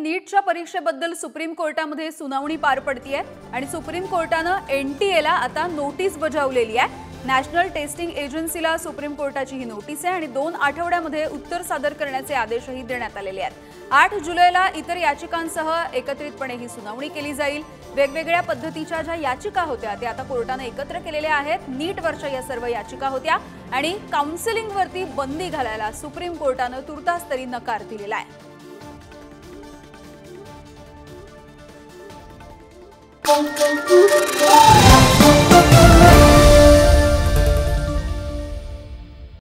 नीटच्या परीक्षेबद्दल supreme कोर्टामध्ये सुनावणी पार पडतीये आणि सुप्रीम कोर्टानं एनटीएला आता नोटीस बजावलेली आहे। नॅशनल टेस्टिंग एजन्सीला सुप्रीम कोर्टाची ही नोटीस आहे आणि 2 आठवड्यामध्ये उत्तर सादर करण्याचे आदेशही देण्यात आलेले आहेत। 8 जुलैला इतर याचिकांसह एकत्रितपणे ही सुनावणी केली जाईल। वेगवेगळ्या पद्धतीच्या ज्या याचिका होत्या त्या आता कोर्टाने एकत्र केलेल्या आहेत। नीटवरच्या या सर्व याचिका होत्या आणि काउन्सिलिंगवरती बंदी घालायला सुप्रीम कोर्टाने तुर्तास तरी नकार दिलेला आहे। Thank you.